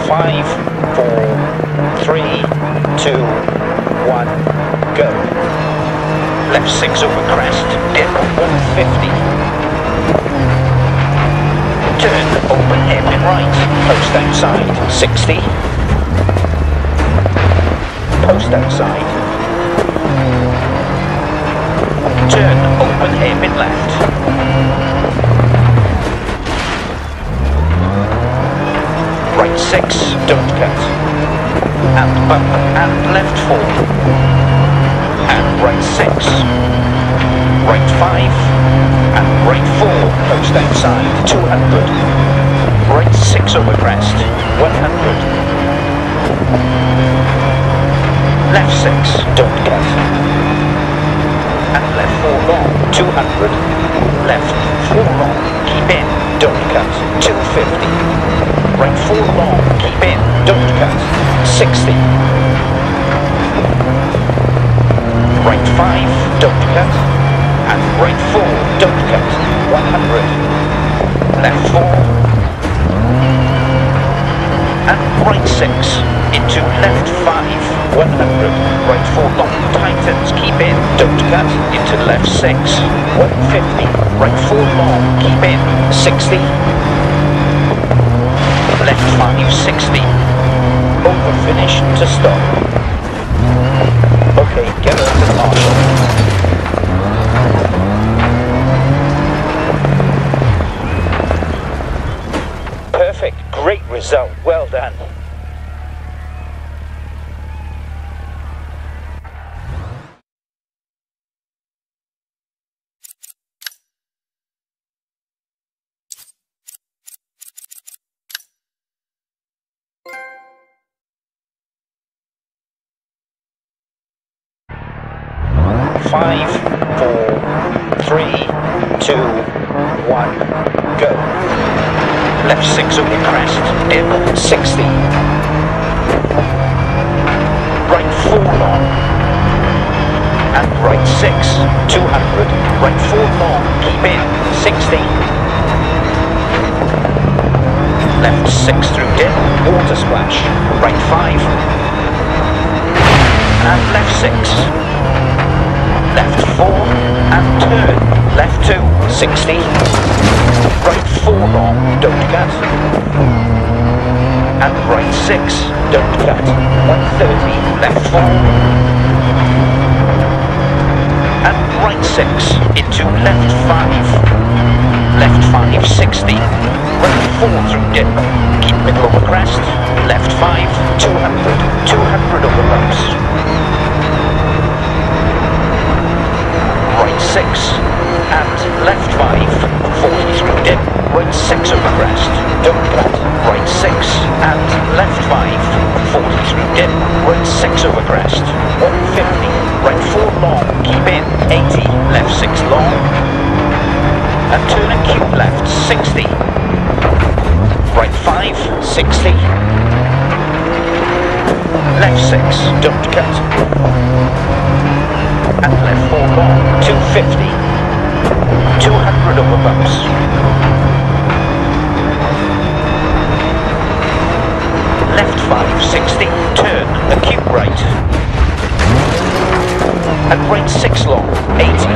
5, 4, 3, 2, 1, go. Left 6 over crest, dip 150. Turn, open hairpin right, post outside, 60. Post outside. Turn, open hairpin left. Right 6, don't cut. And bump, and left 4. And right 6. Right 5. And right 4, post outside, 200. Right 6 over crest, 100. Left 6, don't cut. And left 4 long, 200. Left 4 long, keep in, don't cut, 250. Right 4 long, keep in, don't cut, 60. Right 5, don't cut. And right 4, don't cut, 100. Left 4. And right 6, into left 5, 100. Right 4 long, tightens, keep in, don't cut, into left 6, 150. Right 4 long, keep in, 60. Left 5, 60. Over finish to stop. Okay, get her to the marshal. Perfect, great result, well done. Five, 4, 3, 2, 1, go. Left 6 over crest, dip 60. Right 4 long. And right 6, 200. Right 4 long, keep in, 60. Left 6 through dip, water splash. Right 5. And left 6. Left 4, and turn, left 2, 60. Right 4 long, don't cut. And right 6, don't cut, 130, left 4. And right 6, into left 5. Left 5, 60. Right 4 through dip, keep middle over crest. Left 5, 200, 200 over bumps. Right 6, and left 5, 40 through dip, right 6 over crest, don't cut, right 6, and left 5, 40 through dip, right 6 over crest, 150, right 4 long, keep in, 80, left 6 long, and turn and cube left, 60, right 5, 60, left 6, don't cut, and left 4 long, 250, 200 over bumps. Left 5, 60, turn, acute right. And right 6 long, 80.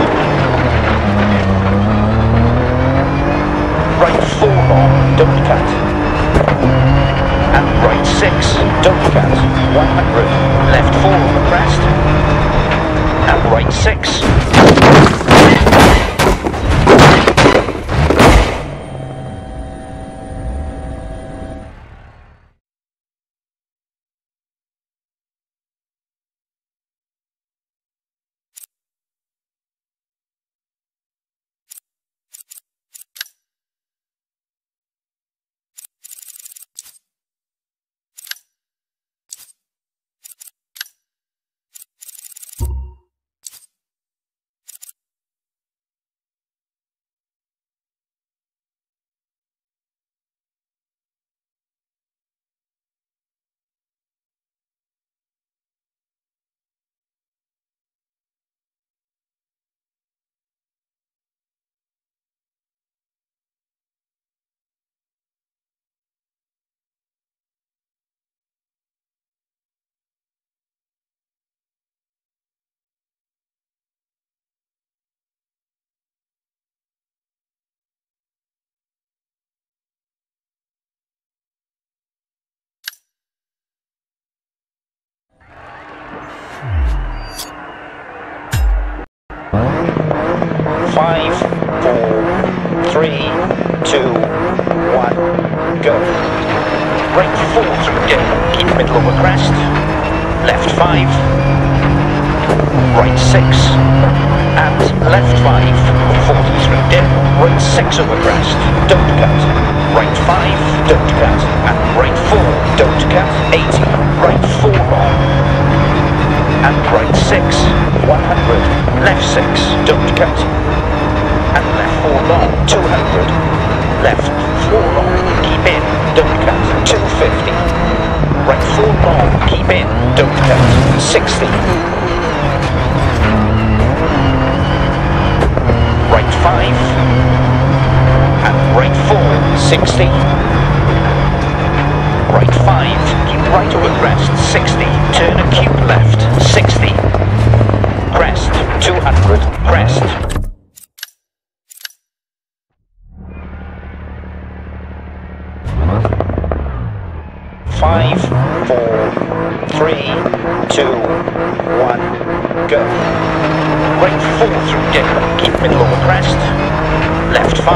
Right 4 long, don't cut. And right 6, don't cut, 100. Left 4 over crest. And right 6. 5, 4, 3, 2, 1, go. Right 4 through dip, keep middle over crest. Left 5, right 6, and left 5, 40 through dip, right 6 over crest, don't cut. Right 5, don't cut, and right 4, don't cut, 80, right 4 long, and right 6, 100, left 6, don't cut, and left 4 long, 200, left 4 long, keep in, don't cut, 250, right 4 long, keep in, don't cut, 60, right 5, and right 4, 60, right 5, keep right over crest, 60, turn acute left, 60, crest, 200, crest. 5, 4, 3, 2, 1, go. Right 4 through dip, keep middle over crest, left 5,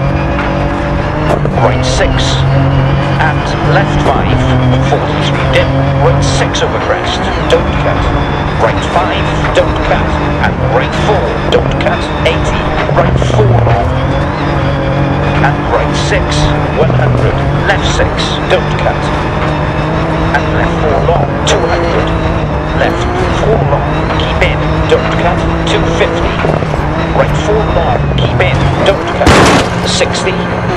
right 6, and left 5, 40 through dip, right 6 over crest, don't cut, right 5, don't cut, and right 4, don't cut, 80, right 4 long, and right 6, 100, left 6, don't cut, and left 4 long, 200, left 4 long, keep in, don't cut, 250, right 4 long, keep in, don't cut, 60,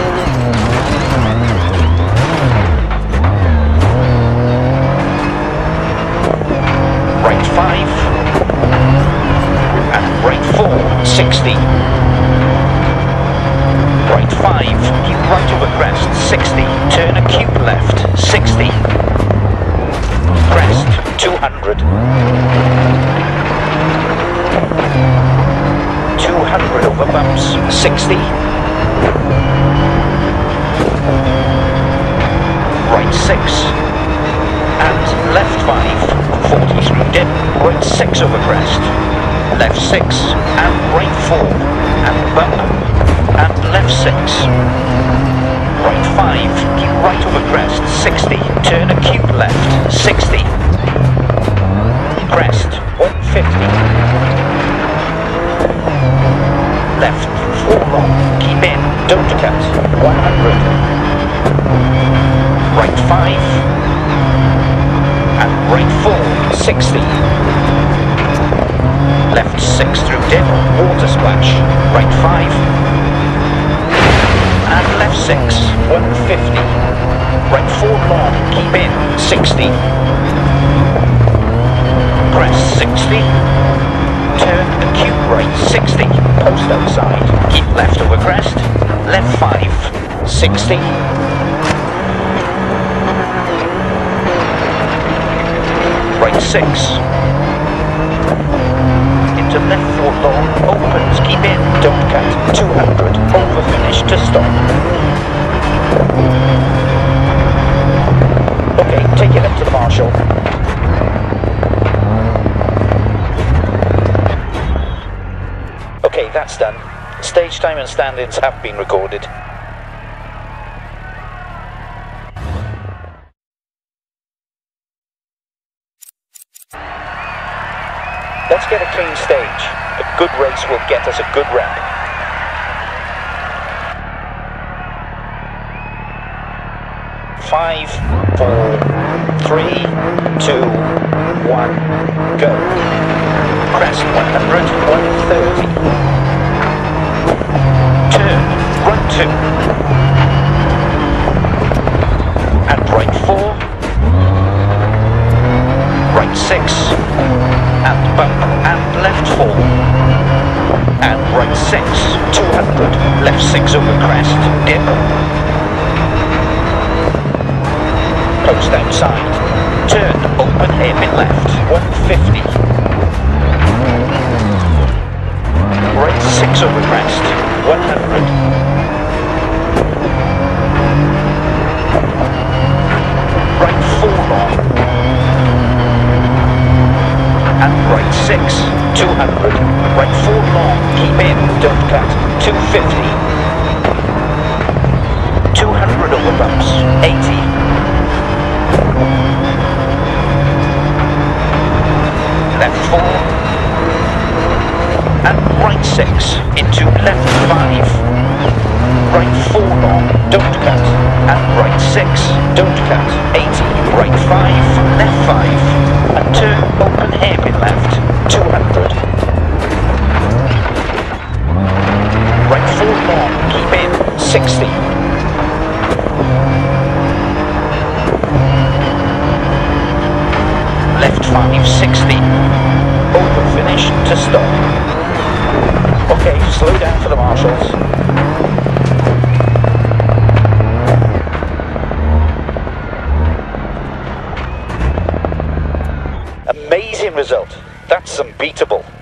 right 5, and right 4, 60, right 5, keep right over crest, 60, turn acute left, 60, crest, 200, 200 over bumps, 60, right 6, and left 5, 40 through dip, right 6 over crest, left 6, and right 4, and bump, and left 6, right 5, keep right over crest, 60, turn acute left, 60, crest, 150, left 4 long, keep in, don't cut, 100, right 5, and right 4, 60, left 6 through dip, water splash, right 5, and left 6, 150, right 4 long, keep in, 60, crest 60, turn acute right 60, post outside, keep left over crest, left 5, 60, right 6, into left 4 long, opens, keep in, don't cut, 200, over finish to stop. Okay, take it up to the marshal. Okay, that's done. Stage time and stand-ins have been recorded. Let's get a clean stage. A good race will get us a good rep. Five, 4, 3, 2, 1, go. Crest 100, 130. Turn, run 2. And right 4. Right 6. And bump, and left 4. And right 6, 200. Left 6 over crest, dip. Post outside, turn, open hairpin left, 150, right 6 over crest, 100, right 4 long, and right 6, 200, right 4 long, keep in, don't right 5, left 5, and turn open hairpin left, 200. Right 4 long, keep in, 60. Left 5, 60. Open finish to stop. Okay, slow down for the marshals. Amazing result. That's unbeatable.